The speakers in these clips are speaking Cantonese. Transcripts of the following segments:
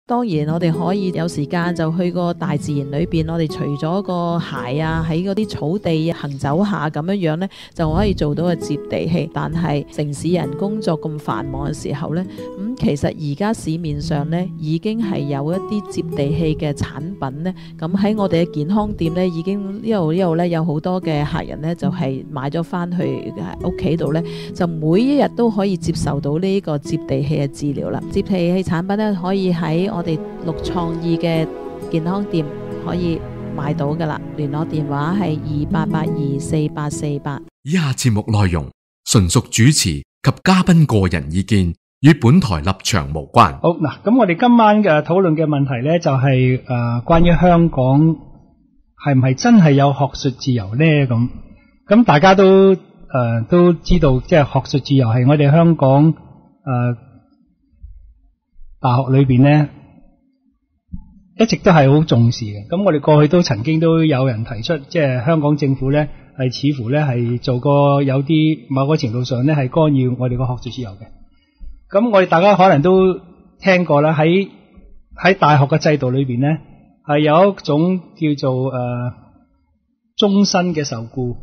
當然我哋可以有時間就去個大自然裏邊，我哋除咗個鞋啊喺嗰啲草地行走下咁樣呢，就可以做到個接地氣。但係城市人工作咁繁忙嘅時候呢，其實而家市面上呢已經係有一啲接地氣嘅產品呢。咁喺我哋嘅健康店呢，已經呢度呢有好多嘅客人呢，就係買咗翻去屋企度呢，就每一日都可以接受到呢個接地氣嘅治療啦。接地氣產品呢，可以喺我哋綠創意嘅健康店可以買到噶啦，聯絡電話係28824848。 以下節目內容純屬主持及嘉賓個人意見，與本台立場無關。 好嗱，咁我哋今晚嘅討論嘅問題呢，就係關於香港係唔係真係有學術自由呢？咁大家都知道，即係學術自由係我哋香港大學裏邊呢一直都係好重視嘅。咁我哋過去都曾經都有人提出，即係香港政府呢係似乎呢係做過有啲某個程度上呢係干擾我哋個學術自由嘅。咁我哋大家可能都聽過啦，喺大學嘅制度裏邊呢係有一種叫做終身嘅受僱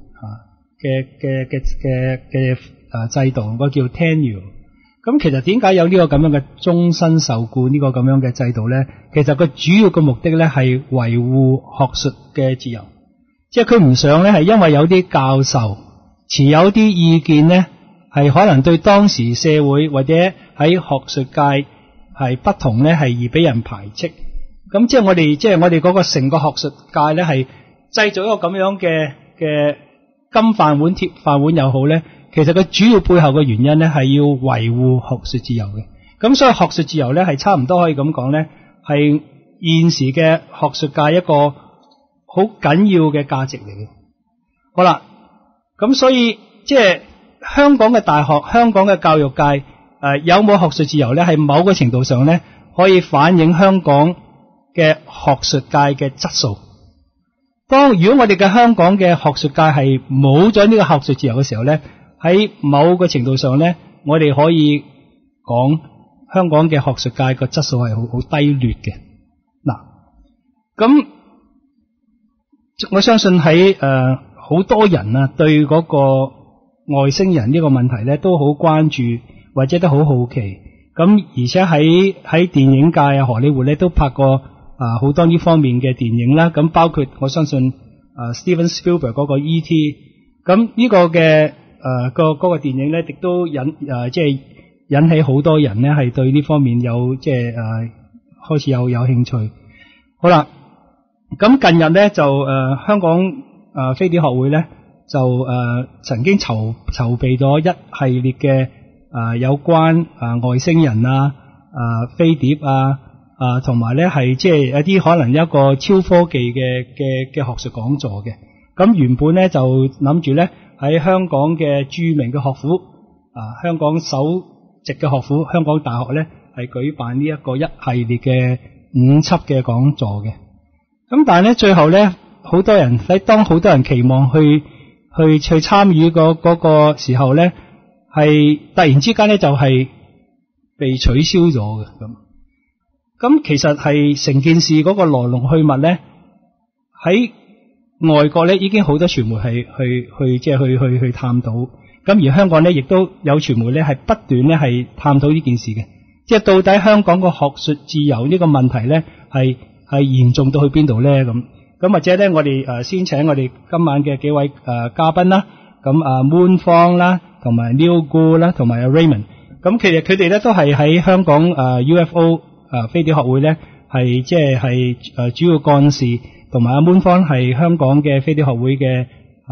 嘅制度，嗰個叫 tenure。咁其實點解有呢個咁樣嘅終身受僱呢個咁樣嘅制度呢？其實佢主要嘅目的呢係維護學術嘅自由，即係佢唔想呢係因為有啲教授持有啲意見呢係可能對當時社會或者喺學術界係不同呢係而俾人排斥。咁即係我哋嗰個成個學術界呢係製造一個咁樣嘅金飯碗鐵飯碗又好呢，其實佢主要背後嘅原因呢係要維護學術自由嘅。咁所以學術自由呢係差唔多可以咁講呢係現時嘅學術界一個好緊要嘅價值嚟嘅。好啦，咁所以即係香港嘅大學、香港嘅教育界有冇學術自由呢？係某個程度上呢可以反映香港嘅學術界嘅質素。如果我哋嘅香港嘅學術界係冇咗呢個學術自由嘅時候呢，喺某個程度上呢，我哋可以講香港嘅學術界個質素係好低劣嘅。嗱，咁我相信喺好多人啊對嗰個外星人呢個問題呢都好關注，或者都好好奇。咁而且喺電影界啊，荷里活呢都拍過好多呢方面嘅電影啦。咁包括我相信Steven Spielberg 嗰個 E.T. 咁呢個嘅嗰個電影咧，亦都引起好多人咧係對呢方面有開始有興趣。好啦，咁近日咧就香港飛碟學會咧就曾經籌備咗一系列嘅有關外星人飛碟同埋咧係一啲可能一個超科技嘅學術講座嘅。咁原本咧就諗住咧喺香港嘅著名嘅學府香港首席嘅學府香港大學咧係舉辦呢一個一系列嘅5輯嘅講座嘅。咁但係咧最後咧當好多人期望去參與嗰個時候咧，係突然之間咧就係被取消咗嘅。咁其實係成件事嗰個來龍去脈咧，喺外國咧已經好多傳媒係去探討，咁而香港咧亦都有傳媒咧係不斷咧係探討呢件事嘅，即係到底香港個學術自由呢個問題咧係嚴重到去邊度咧？咁或者咧我哋先請我哋今晚嘅幾位嘉賓啦，咁Moon Fong啦，同埋 Neil Gould 啦，同埋Raymond， 咁其實佢哋咧都係喺香港UFO 飛碟學會咧係主要幹事，同埋Moon Fong係香港嘅飛碟學會嘅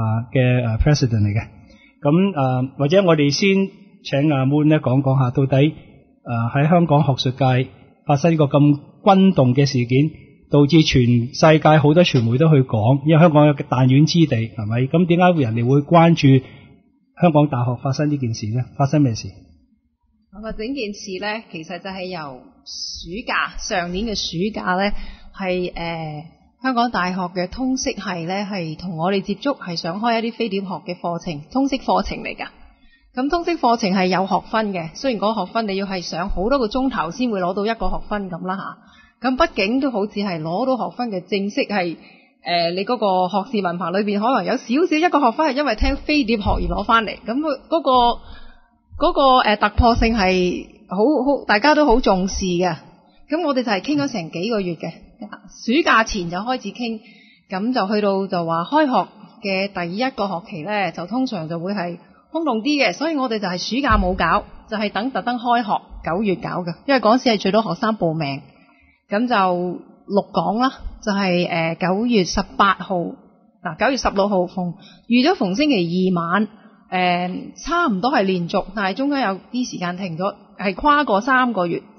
President 嚟嘅。咁或者我哋先請Moon咧講下到底喺香港學術界發生呢個咁轟動嘅事件，導致全世界好多傳媒都去講，因為香港有個彈丸之地，係咪？咁點解人哋會關注香港大學發生呢件事咧？發生咩事？ 整件事咧，其實就係由上年嘅暑假咧，係香港大學嘅通識系咧，係同我哋接觸，係想開一啲飛碟學嘅課程，通識課程嚟噶。 咁通識課程係有學分嘅，雖然嗰個學分你要係上好多個鐘頭先會攞到一個學分咁啦吓。咁畢竟都好似係攞到學分嘅正式係你嗰個學士文憑裏邊可能有少少一個學分係因為聽飛碟學而攞翻嚟，咁佢嗰個突破性係好大家都好重視嘅。咁我哋就係傾咗成幾個月嘅，暑假前就開始傾，咁就去到就話開學嘅第一個學期咧，就通常就會係空洞啲嘅，所以我哋就係暑假冇搞，就係等特登開學9月搞嘅，因為嗰時係最多學生報名，咁就錄講啦，就係9月18號嗱9月16號預咗逢星期二晚，差唔多係連續，但係中間有啲時間停咗，係跨過3個月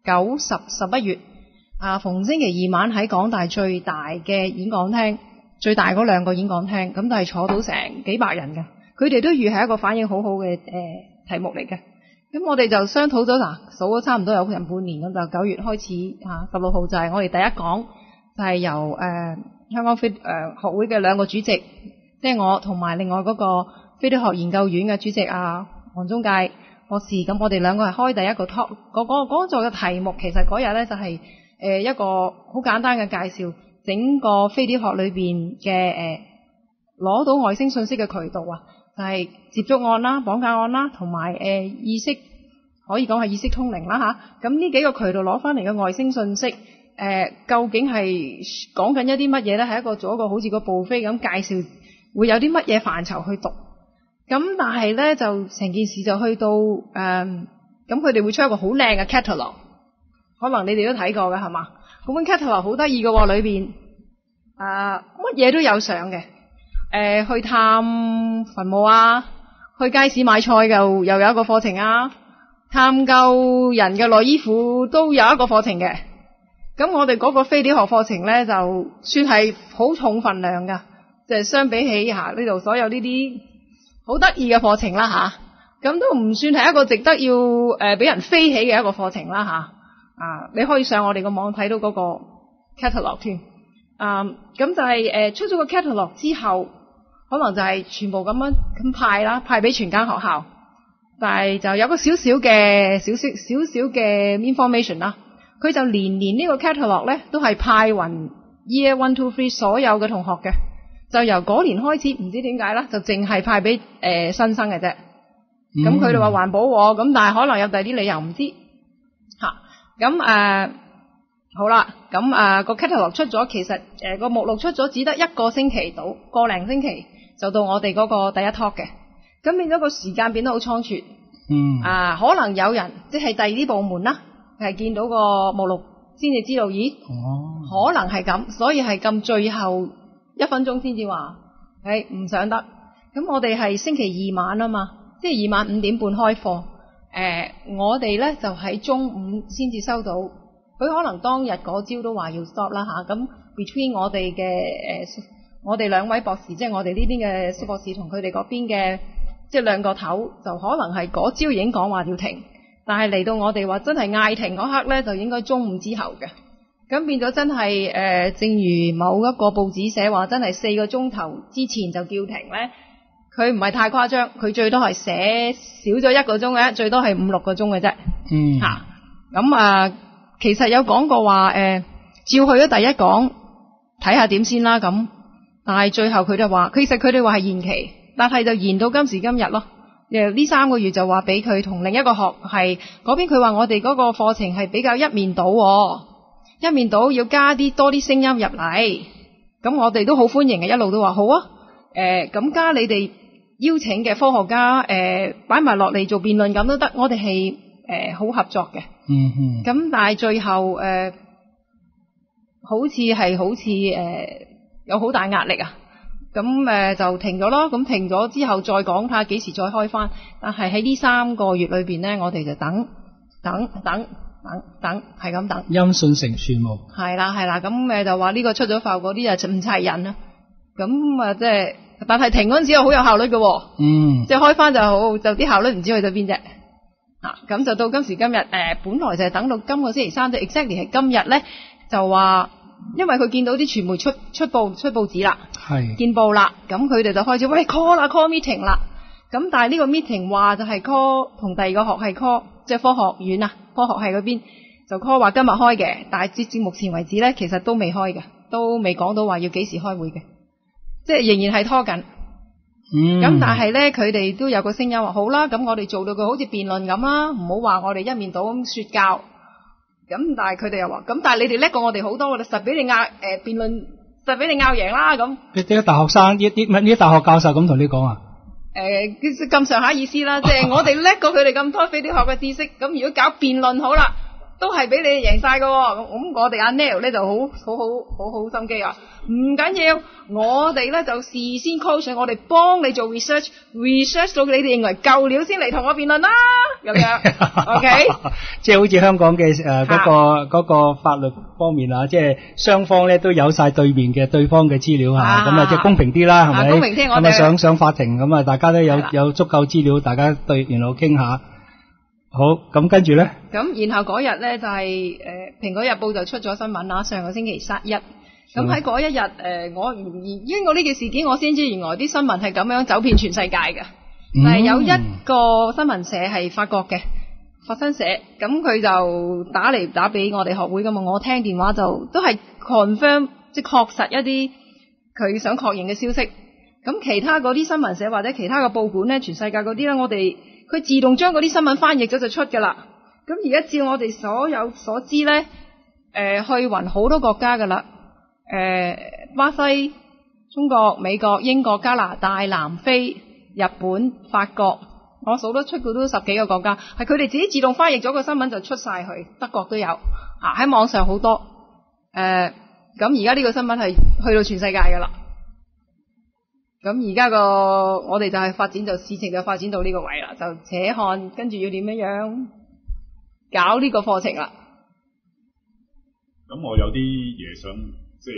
9、10、11月逢星期二晚喺港大最大嘅演講廳，最大嗰2個演講廳，咁就係坐到成幾百人嘅。佢哋都預係一個反應好好嘅題目嚟嘅，咁我哋就商討咗數咗差唔多有成半年，咁就9月開始16號就係我哋第一講，就係由香港學會嘅2個主席，即係我同埋另外嗰個飛碟學研究院嘅主席黃宗介博士，咁我哋2個係開第一個 talk， 嗰座嘅題目其實嗰日咧就係一個好簡單嘅介紹，整個飛碟學裏邊嘅攞到外星信息嘅渠道就係接觸案啦、綁架案啦，同埋意識可以講係意識通靈啦吓。咁呢幾個渠道攞翻嚟嘅外星信息，究竟係講緊一啲乜嘢咧？係做一個好似個buffet咁介紹，會有啲乜嘢範疇去讀。咁但係咧就成件事就去到咁佢哋會出一個好靚嘅 catalog， 可能你哋都睇過嘅係嘛？嗰本 catalog 好得意嘅喎，裏邊乜嘢都有上嘅。去探墳墓去街市買菜又有一個課程探究人嘅內衣褲都有一個課程嘅。咁我哋嗰個飛碟學課程咧就算係好重分量噶，就係相比起呢度所有呢啲好得意嘅課程啦咁都唔算係一個值得要俾人飛起嘅一個課程啦你可以上我哋個網睇到嗰個 catalog 添。咁就係出咗個 catalog 之後，可能就係全部咁派俾全間學校，但係就有個少少嘅 information 啦。佢就年呢個 catalog 咧都係派勻 year 1、2、3所有嘅同學嘅，就由嗰年開始唔知點解啦，就淨係派俾新生嘅啫。咁佢哋話環保咁，但係可能有第啲理由唔知咁好啦，咁個 catalog 出咗，其實個目錄出咗，只得1個星期到，個零星期就到我哋嗰個第一 talk 嘅，咁變咗個時間變得好倉促。可能有人即係第二啲部門啦，係見到個目錄先至知道，咦，可能係咁，所以係咁最後1分鐘先至話，唔上得。咁我哋係星期2晚啊嘛，即係2晚5點半開課，我哋咧就喺中午先至收到。佢可能當日嗰朝都話要 stop 啦咁 between 我哋嘅我哋2位博士，即係我哋呢邊嘅蘇博士同佢哋嗰邊嘅即係2個頭，就可能係嗰朝已經講話要停，但係嚟到我哋話真係嗌停嗰刻咧，就應該中午之後嘅。咁變咗真係正如某一個報紙寫話，真係4個鐘頭之前就叫停咧，佢唔係太誇張，佢最多係寫少咗1個鐘嘅，最多係5、6個鐘嘅啫。咁其實有講過話，照去咗第一講睇下點先啦咁，但係最後佢哋話，其實佢哋話係延期，但係就延到今時今日咯。呢3個月就話俾佢同另一個學系嗰邊，佢話我哋嗰個課程係比較一面倒，一面倒要加多啲聲音入嚟。咁我哋都好歡迎嘅，一路都話好啊。咁加你哋邀請嘅科學家，擺埋落嚟做辯論咁都得，我哋係好合作嘅。咁但係最後好似有好大壓力咁就停咗咯。咁停咗之後再講睇下幾時再開翻。但係喺呢3個月裏邊咧，我哋就等，係咁等。 音訊成全無。係啦，咁就話呢個出咗埠嗰啲就唔齊人啦。咁即係，但係停嗰陣時又好有效率嘅。即係開翻就好，就啲效率唔知去到邊啫。咁就到今時今日，本來就係等到今個星期3，就 exactly 係今日咧，就話因為佢見到啲傳媒出報紙啦，見報啦，咁佢哋就開始喂 call meeting 啦。 咁但係呢個 meeting 話就係 call 同第二個學系 call， 即係科學院啊，科學系嗰邊就 call 話今日開嘅，但係截至目前為止咧，其實都未開嘅，都未講到話要幾時開會嘅，即係仍然係拖緊。咁但係咧，佢哋都有個聲音話好啦，咁我哋做到佢好似辯論咁啦，唔好話我哋一面倒咁說教。咁但係佢哋又話，咁但係你哋叻過我哋好多，我哋實俾你拗辯論，實俾你拗贏啦咁。 啲大學生呢啲大學教授咁同你講啊？ 咁上下意思啦，即係我哋叻過佢哋咁多飛碟學嘅知識，咁如果搞辯論好啦，都係俾你哋贏晒㗎喎。咁我哋阿 Neil 咧就好心機啊，唔緊要，我哋咧就事先 coach， 我哋幫你做 research 到你哋認為夠料先嚟同我辯論啦，咁樣 OK。 即係好似香港嘅嗰個法律方面啊，即係雙方咧都有晒對方嘅資料嚇，咁啊即係公平啲啦，係咪？公平啲，我哋上法庭咁啊，大家都有足夠資料，大家然後傾下。好，咁跟住咧？咁然後嗰日咧就係蘋果日報就出咗新聞啦，上個星期一。咁喺嗰一日我經過呢件事件，我先知原來啲新聞係咁樣走遍全世界嘅。係有一個新聞社係法國嘅法新社，咁佢就打俾我哋學會㗎嘛，我聽電話就都係 confirm， 即係確實一啲佢想確認嘅消息。咁其他嗰啲新聞社或者其他嘅報館咧，全世界嗰啲咧，佢自動將嗰啲新聞翻譯咗就出㗎啦。咁而家照我哋所有所知咧，去勻好多國家㗎啦，巴西、中國、美國、英國、加拿大、南非、日本、法國，我數得出嘅都10幾個國家，係佢哋自己自動翻譯咗個新聞就出晒去，德國都有喺網上好多。咁而家呢個新聞係去到全世界㗎啦。咁而家我哋就係事情就發展到呢個位啦，就且看跟住要點樣搞呢個課程啦。 咁我有啲嘢想即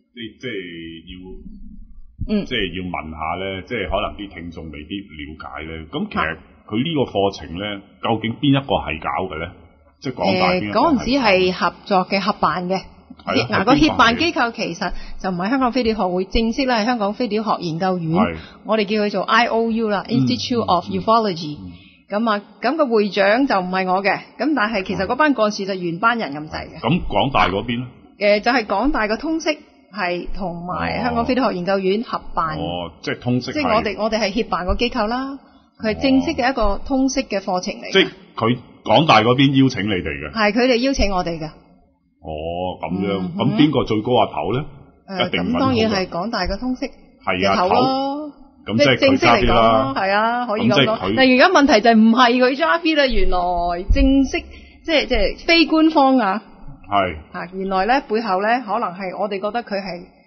係要問下咧，即係可能啲聽眾未必了解咧。咁其實佢呢個課程咧，究竟邊一個係搞嘅咧？即係港大邊一個？嗰陣時係合作嘅合辦嘅。嗱，個協辦機構其實就唔係香港飛碟學會，正式咧係香港飛碟學研究院，我哋叫佢做 IOU 啦，Institute of Ufology。咁個會長就唔係我嘅，咁但係其實嗰班幹事就原班人咁滯嘅。咁港大嗰邊咧？就係港大嘅通識係同埋香港飛碟學研究院合辦。即係通識。即係我哋係協辦個機構啦，佢係正式嘅一個通識嘅課程嚟。即係佢港大嗰邊邀請你哋嘅？係佢哋邀請我哋嘅。咁樣，咁邊個最高阿頭咧？一定咁當然係港大嘅通識係頭咯。咁即係正式嚟講，係啊，可以咁講。但係而家問題就係唔係佢揸 fit 啦，原來正式即係非官方啊。係原來咧背後咧可能係我哋覺得佢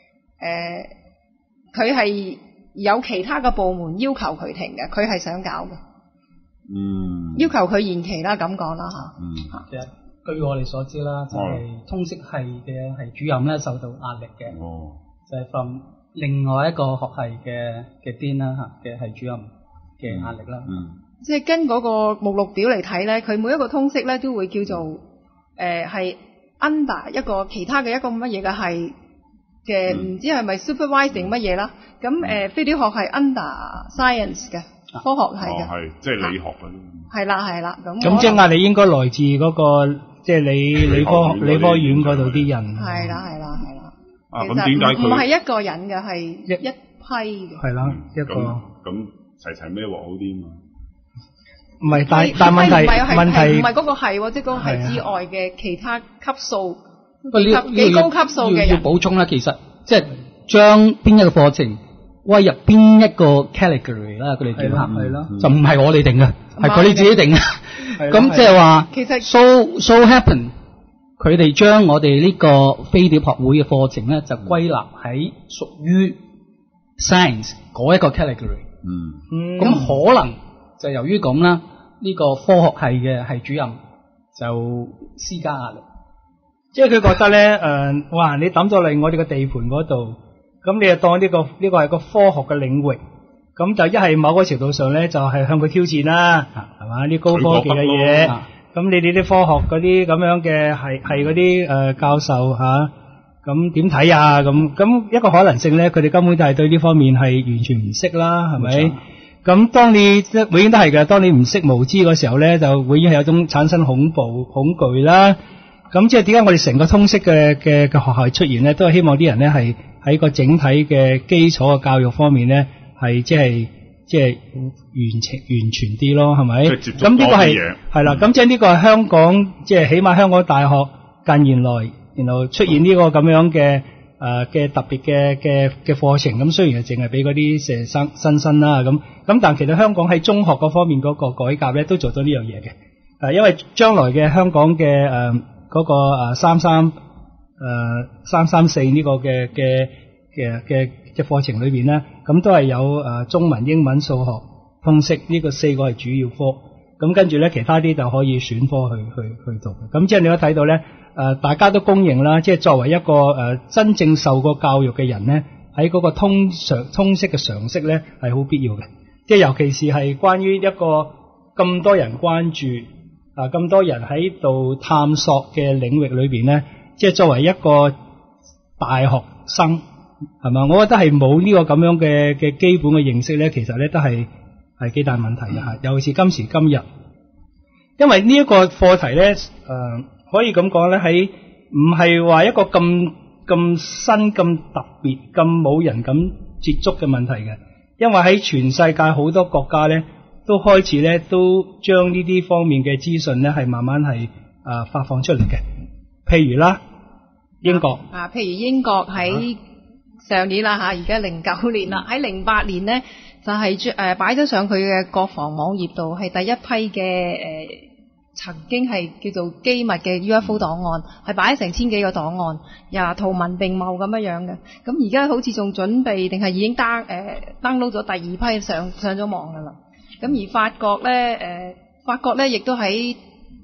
係有其他嘅部門要求佢停嘅，佢係想搞嘅。要求佢延期啦，咁講啦嚇。 據我哋所知啦，就係通識系嘅系主任咧受到壓力嘅，就係 from 另外一個學系嘅 Dean 啦嚇嘅系主任嘅壓力啦。即係跟嗰個目錄表嚟睇咧，佢每一個通識咧都會叫做係 under 一個其他嘅一個乜嘢嘅系嘅，唔知係咪 supervising 乜嘢啦？咁飛碟學係 under science 嘅科學系嘅，係即係理學嗰啲。係啦，咁即係壓力應該來自嗰個。即係理科院嗰度啲人。係啦。咁點解佢唔係一個人嘅，係一批嘅。係啦，一個。咁齊咩鑊好啲嘛？唔係，但問題唔係嗰個係，即係嗰個係之外嘅其他級數，幾高級數嘅人。要補充啦，其實即係將邊一個課程歸入邊一個 category 啦，佢哋點啊？係咯，就唔係我哋定嘅，係佢哋自己定嘅。咁即係話，其實 so happen， 佢哋將我哋呢個飛碟學會嘅課程咧，就歸納喺屬於 science 嗰一個 category。咁可能就由於咁啦，呢個科學系嘅系主任就施加壓力，即係佢覺得咧，哇！你抌咗嚟我哋嘅地盤嗰度，咁你就當呢個係個科學嘅領域。咁就一係某個程度上咧，就係向佢挑戰啦，係嘛？啲高科技嘅嘢，咁你哋啲科學嗰啲咁樣嘅係嗰啲教授嚇，咁點睇啊？咁一個可能性咧，佢哋根本就係對呢方面係完全唔識啦，係咪？ 咁當你永遠都係嘅，當你唔識無知嗰時候咧，就永遠係有種產生恐懼啦。咁即係點解我哋成個通識嘅學校出現咧，都係希望啲人咧係喺個整體嘅基礎嘅教育方面咧，係即係完全啲咯，係咪？咁呢個係啦，咁即係呢個係香港，即係起碼香港大學近年來，然後出現呢個咁樣嘅特別嘅課程。咁雖然係淨係俾嗰啲新生啦，咁但其實香港喺中學嗰方面嗰個改革咧，都做咗呢樣嘢嘅。因為將來嘅香港嘅嗰個334呢個嘅課程裏邊咧，咁都係有中文、英文、數學、通識呢個4個係主要科。咁跟住咧，其他啲就可以選科去讀。咁即係你可以睇到咧，大家都公認啦，即係作為一個真正受過教育嘅人咧，喺嗰個通識嘅常識咧係好必要嘅。即係尤其是係關於一個咁多人關注咁多人喺度探索嘅領域裏邊咧，即係作為一個大學生係嘛，我覺得係冇呢個咁樣嘅基本嘅認識咧，其實咧都係幾大問題嘅嚇。尤其是今時今日，因為呢一個課題咧，可以咁講咧，喺唔係話一個咁新、咁特別、咁冇人咁接觸嘅問題嘅，因為喺全世界好多國家咧，都開始咧都將呢啲方面嘅資訊咧係慢慢係發放出嚟嘅。譬如啦，英國譬如英國喺上年啦嚇，而家09年啦，喺08年咧就係擺咗上佢嘅國防網頁度，係第一批嘅曾經係叫做機密嘅 UFO 檔案，係擺咗成1000幾個檔案，圖文並茂咁樣嘅。咁而家好似仲準備定係已經download 咗第二批上咗網噶啦。咁而法國咧亦都喺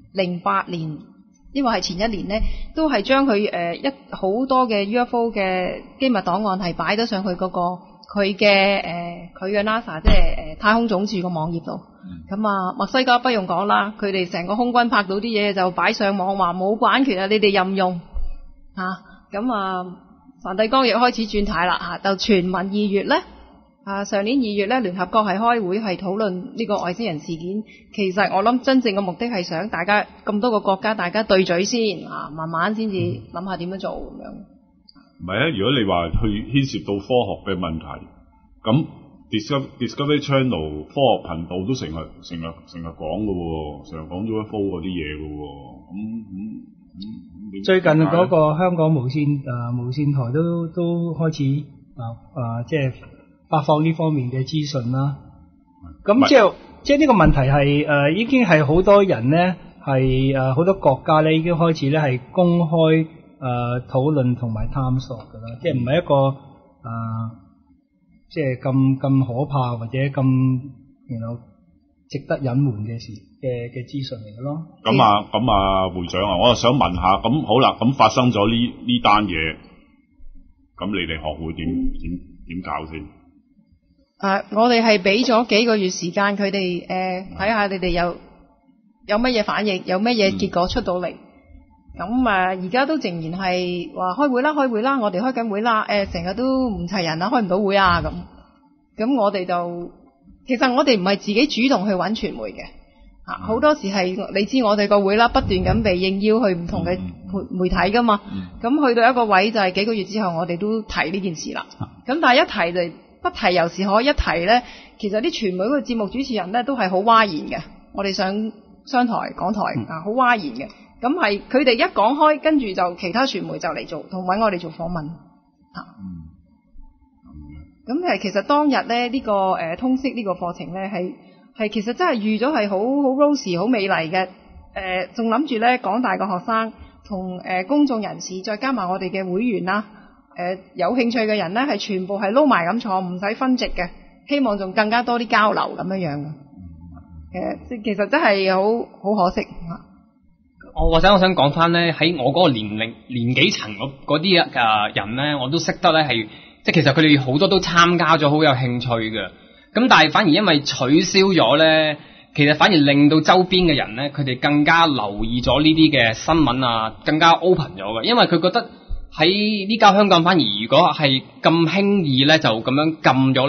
08年，因為係前一年咧，都係將佢好多嘅 UFO 嘅機密檔案係擺咗上去嗰個佢嘅 NASA 即係太空總署個網頁度。咁墨西哥不用講啦，佢哋成個空軍拍到啲嘢就擺上網，話冇版權啊，你哋任用嚇。咁梵蒂岡亦開始轉軚啦嚇，就傳聞2月咧。上年2月咧，聯合國係開會係討論呢個外星人事件。其實我諗真正嘅目的係想大家咁多個國家大家對嘴先慢慢先至諗下點樣做咁樣。 唔係啊，如果你話去牽涉到科學嘅問題，咁 Discovery Channel 科學頻道都成日講嘅喎，成日講 UFO 嗰啲嘢嘅喎。 最近嗰個香港無線台都開始即係發放呢方面嘅資訊啦。咁即係呢個問題係已經係好多人咧係好多國家咧已經開始咧係公開討論同埋探索㗎啦，即係唔係一個即係咁可怕或者咁值得隱瞞嘅事嘅資訊嚟嘅咯。 咁會長啊，我就想問下，咁好啦，咁發生咗呢單嘢，咁你哋學會點搞先？ 我哋係俾咗幾個月時間佢哋睇下你哋有乜嘢反應，有乜嘢結果出到嚟。咁而家都仍然係話開會啦，我哋開緊會啦。成日都唔齊人啊，開唔到會啊咁。咁我哋就其實我哋唔係自己主動去揾傳媒嘅，好多時係你知我哋個會啦，不斷咁被應邀去唔同嘅媒體噶嘛。咁去到一個位就係幾個月之後，我哋都提呢件事啦。咁但係一提就不提猶是可，一提咧，其實啲傳媒嗰個節目主持人咧都係好嘩然嘅。我哋上商台、港台好嘩然嘅。咁係佢哋一講開，跟住就其他傳媒就嚟做，同揾我哋做訪問。咁其實當日咧呢個通識呢個課程咧係其實真係預咗係好 rosy 好美麗嘅。仲諗住咧港大嘅學生同公眾人士，再加埋我哋嘅會員啦，有興趣嘅人咧係全部係撈埋咁坐，唔使分席嘅，希望仲更加多啲交流咁樣嘅。其實真係好可惜。 我想講翻咧，喺我嗰個年紀層嗰啲人咧，我都識得咧係，即係其實佢哋好多都參加咗，好有興趣嘅。咁但係反而因為取消咗咧，其實反而令到周邊嘅人咧，佢哋更加留意咗呢啲嘅新聞啊，更加 open 咗嘅。因為佢覺得喺呢家香港反而如果係咁輕易咧就咁樣禁咗咧，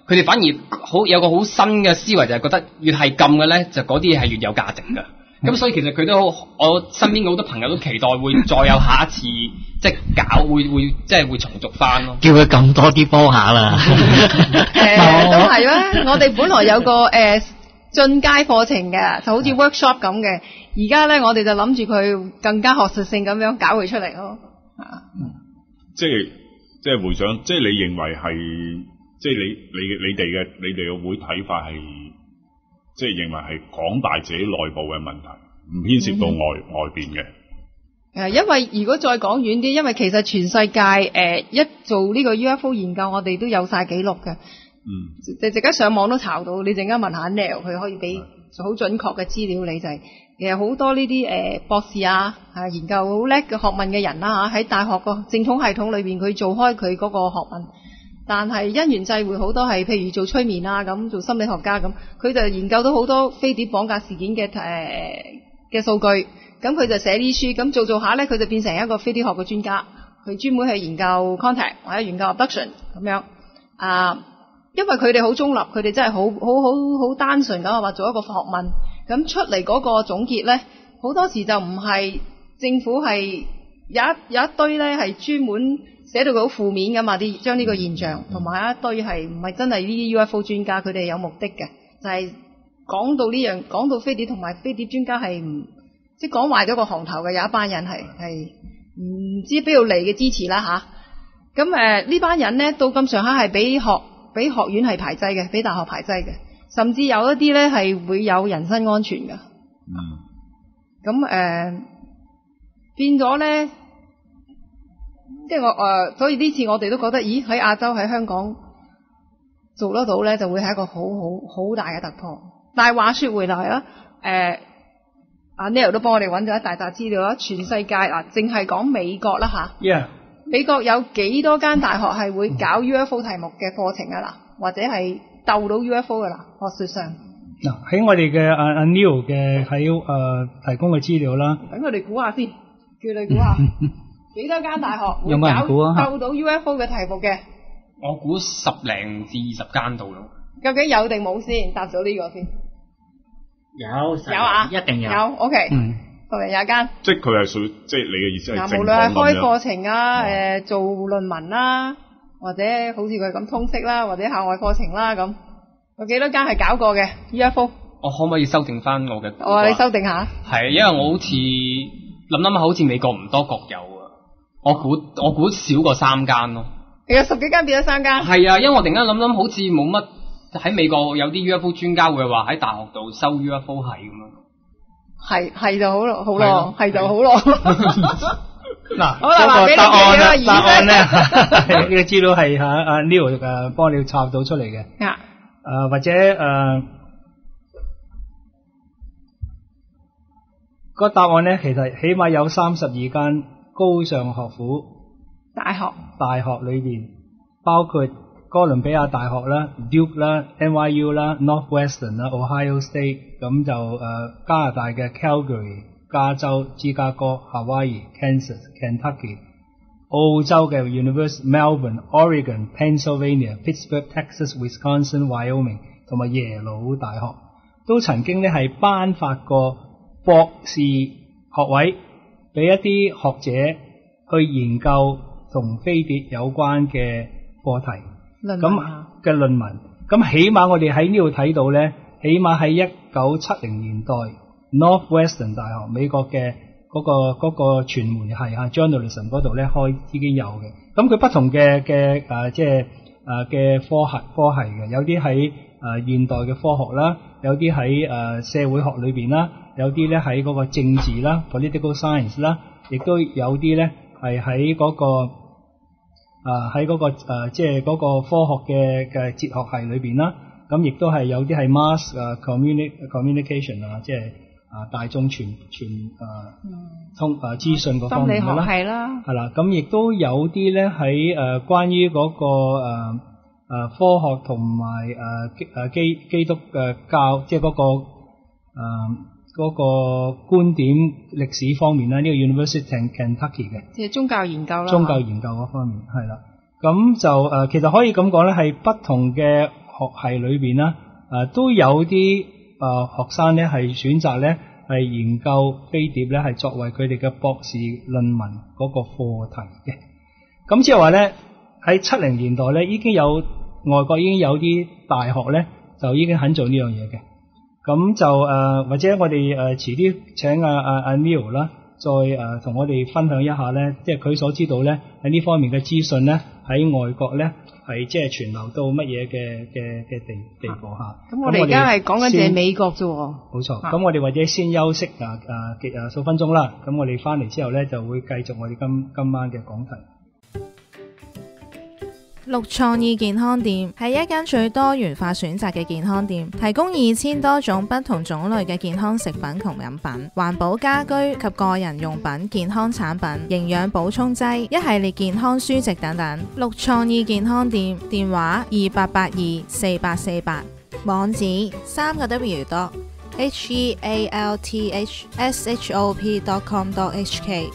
佢哋反而有個好新嘅思維，就係覺得越係禁嘅咧，就嗰啲嘢係越有價值㗎。咁所以其實佢都好，我身邊好多朋友都期待會再有下一次，即係搞會即係會重續翻咯。 叫佢撳多啲波下啦。 都係啦，我哋本來有個進階課程嘅，就好似 workshop 咁嘅。而家咧，我哋就諗住佢更加學術性咁樣搞佢出嚟咯。 即係會長，即係你認為係，即係你哋嘅會睇法係，即係認為係港大自己內部嘅問題，唔牽涉到外邊嘅。 因為如果再講遠啲，因為其實全世界一做呢個 UFO 研究，我哋都有晒記錄嘅。你陣間上網都查到，你陣間問下 Neil，佢可以俾好準確嘅資料你，就係其實好多呢啲博士啊，研究好叻嘅學問嘅人啦喺大學個正統系統裏邊，佢做開佢嗰個學問，但係因緣際會好多係譬如做催眠啊咁，做心理學家咁，佢就研究到好多飛碟綁架事件嘅數據，咁佢就寫啲書，咁做下咧，佢就變成一個飛碟學嘅專家，佢專門去研究 contact 或者研究 abduction 咁樣因為佢哋好中立，佢哋真係好單純咁話做一個學問，咁出嚟嗰個總結咧，好多時就唔係政府係有一堆咧係專門寫到佢好負面噶嘛，將呢個現象，同埋一堆係唔係真係呢啲 UFO 專家，佢哋有目的嘅，就係講到飛碟同埋飛碟專家係唔即係講壞咗個行頭嘅，有一班人係唔知邊度嚟嘅支持啦吓，咁呢班人咧到咁上下係俾學院係排擠嘅，俾大學排擠嘅，甚至有一啲咧係會有人身安全㗎。咁變咗咧，即係所以呢次我哋都覺得，咦喺亞洲喺香港做得到咧，就會係一個好大嘅突破。但係話說回來啦，阿 Neil 都幫我哋揾咗一大紮資料啦，全世界嗱，淨係講美國啦吓。 Yeah. 美國有幾多間大學係會搞 UFO 題目嘅課程啊嗱，或者係鬥到 UFO 噶啦，學術上。 嗱喺我哋嘅阿 Neil 嘅喺提供嘅資料啦。 等我哋估下先，叫你估下幾多間大學會搞鬥到 UFO 嘅題目嘅？ 我估10零至20間度咯。 究竟有定冇先？答咗呢個先。 有啊， 一定有。 有 OK。10零20間， 即係佢係屬於，即係你嘅意思係無論係開課程啊，做論文啦，或者好似佢咁通識啦，或者校外課程啦咁，有幾多間係搞過嘅 UFO？ 我可唔可以修正翻我嘅？ 你修正下。係， 因為我好似諗下，好似美國唔多國有啊，我估少過3間咯。 有10幾間變咗3間。係啊，因為我突然間諗，好似冇乜喺美國有啲 UFO 專家會話喺大學度收 UFO 係咁樣。係就好咯，係就好咯。 嗱，嗰個答案咧，呢個資料係阿 Neil 幫你插到出嚟嘅。或者個答案咧，其實起碼有32間高尚學府大學裏邊，包括哥倫比亞大學啦、Duke 啦、NYU 啦、Northwestern 啦、Ohio State， 咁就加拿大嘅 Calgary、加州、芝加哥、Hawaii、Kansas、Kentucky， 澳洲嘅 University Melbourne、Oregon、Pennsylvania、Pittsburgh、Texas、Wisconsin、Wyoming 同埋耶魯大學都曾經咧係頒發過博士學位俾一啲學者去研究同飛碟有關嘅課題。咁嘅論文，咁起碼我哋喺呢度睇到咧，起碼喺1970年代 Northwestern 大學美國嘅嗰個傳媒系journalism 嗰度咧已經有嘅。咁佢不同嘅即係嘅科系嘅，有啲喺現代嘅科學啦，有啲喺社會學裏邊啦，有啲咧喺嗰個政治啦 political science 啦，亦都有啲咧係喺嗰個喺嗰個即係嗰個科學嘅哲學系裏邊啦，咁亦都係有啲係 mass communication 即係大眾傳通資訊嗰方面嘅啦，係啦，咁亦都有啲咧喺關於嗰個科學同埋基督教，即係嗰個觀點歷史方面啦，呢個 University of Kentucky 嘅，即係宗教研究啦。宗教研究嗰方面係啦，咁就其實可以咁講咧，係不同嘅學系裏邊啦，都有啲學生咧係選擇咧係研究飛碟咧係作為佢哋嘅博士論文嗰個課題嘅。咁即係話咧喺70年代咧已經有外國已經有啲大學咧就已經肯做呢樣嘢嘅。咁就或者我哋遲啲請阿 Neil 啦，再同我哋分享一下咧，即係佢所知道咧喺呢方面嘅資訊咧喺外國咧係即係傳流到乜嘢嘅地步嚇。 咁我哋而家係講緊淨係美國啫喎。 冇錯。咁我哋或者先休息數分鐘啦。咁我哋翻嚟之後咧就會繼續我哋今晚嘅講題。 綠創意健康店係一間最多元化選擇嘅健康店，提供2000多種不同種類嘅健康食品同飲品、環保家居及個人用品、健康產品、營養補充劑、一系列健康書籍等等。綠創意健康店電話28824848，網址3個W.healthshop.com.hk。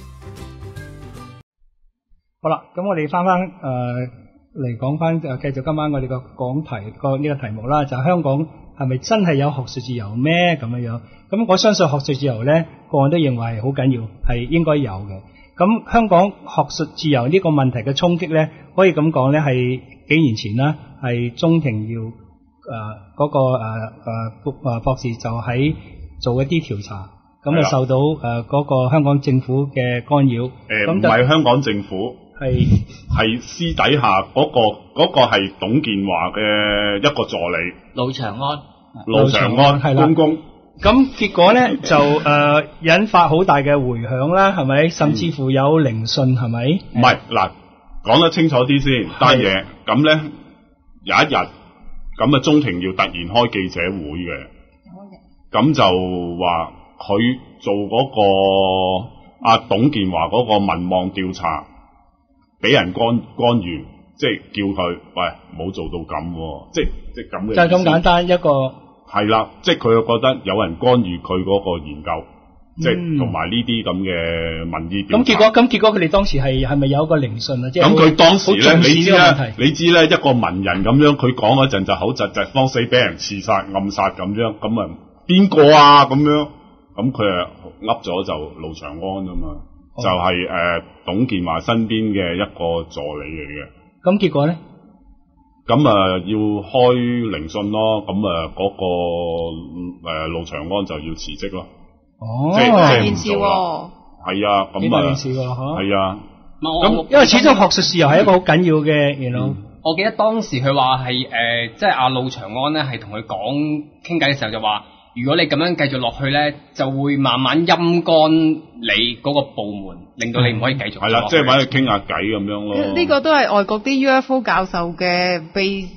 好啦，咁我哋翻嚟講翻繼續今晚我哋個講題呢個題目啦，就係香港係咪真係有學術自由咩咁樣？咁我相信學術自由咧，個人都認為係好緊要，係應該有嘅。咁香港學術自由呢個問題嘅衝擊咧，可以咁講咧，係幾年前啦，係鍾庭耀嗰個博士就喺做一啲調查，咁就受到嗰個香港政府嘅干擾。 唔係香港政府。係私底下嗰個係董建華嘅一個助理盧長安公公。咁結果咧就引發好大嘅迴響啦，係咪？甚至乎有聆訊，係咪？ 唔係嗱，講得清楚啲先單嘢。咁咧有一日咁鍾庭耀突然開記者會嘅，咁就話佢做嗰個董建華嗰個民望調查。俾人干預，即係叫佢喂唔好做到咁，即係咁嘅。就係咁簡單一個。係啦，即係佢又覺得有人干預佢嗰個研究，即係同埋呢啲咁嘅民意調查。咁結果佢哋當時係咪有一個聆訊啊？即係咁佢當時咧，你知咧一個文人咁樣，佢講嗰陣就口窒窒，慌死俾人刺殺暗殺咁樣，咁啊邊個啊咁樣？咁佢啊噏咗就盧長安啊嘛。就係董建華身邊嘅一個助理嚟嘅。咁結果咧？咁要開聆訊咯。咁嗰個盧長安就要辭職咯。哦，即係件事喎。係啊，咁件事喎，係啊。咁因為始終學術自由係一個好緊要嘅嘢咯。 我記得當時佢話係即係阿盧長安咧，係同佢傾偈嘅時候就話。如果你咁樣繼續落去咧，就會慢慢陰乾你嗰個部門，令到你唔可以繼續。係啦， 即係揾佢傾下偈咁樣咯。 呢個都係外國啲 UFO 教授嘅被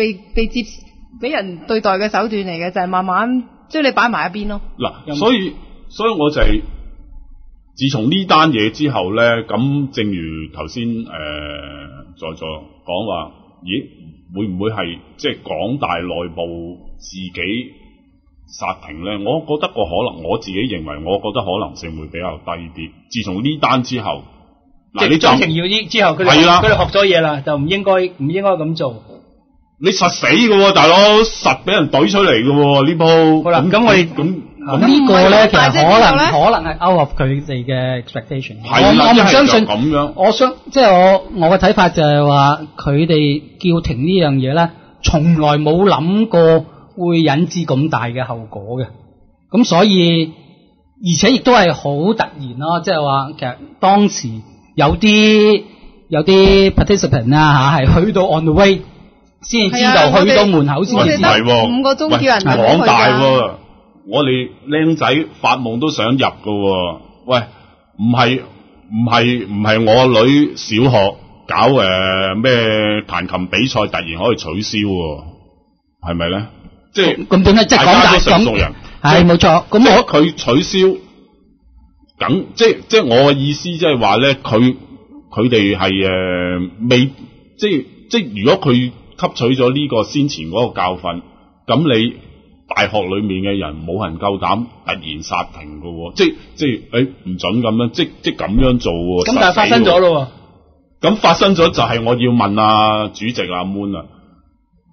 人對待嘅手段嚟嘅，就係慢慢將你擺埋一邊咯。 嗱，所以我就係自從呢單嘢之後咧，咁正如頭先在座講話，咦會唔會係即係港大內部自己？殺停咧，我覺得個可能，我自己認為，我覺得可能性會比較低啲。自從呢單之後，嗱你鍾庭耀之後，佢哋學咗嘢啦，就唔應該咁做。你實死㗎喎，大佬，實俾人懟出嚟㗎喎呢鋪。好啦，咁我哋咁呢個咧，其實可能係 out of 佢哋嘅 expectation。我唔相信咁樣。即係我嘅睇法就係話，佢哋叫停呢樣嘢咧，從來冇諗過。會引致咁大嘅後果嘅，咁所以而且亦都係好突然咯，即係話其實當時有啲 participant 啊係去到 on the way 先知道，去到門口先知道。 5個鐘叫人講大喎，我哋僆仔發夢都想入㗎喎，喂，唔係我女小學搞咩彈琴比賽突然可以取消喎，係咪咧？即係咁點解？即係講大咁，係冇錯。咁佢取消，咁即係我嘅意思，即係話咧，佢哋係未，即係如果佢吸取咗呢個先前嗰個教訓，咁你大學裏面嘅人冇人夠膽突然殺停㗎喎，即係唔準咁樣，即係咁樣做喎。咁但係發生咗咯喎。咁發生咗就係我要問主席阿 Moon 啊。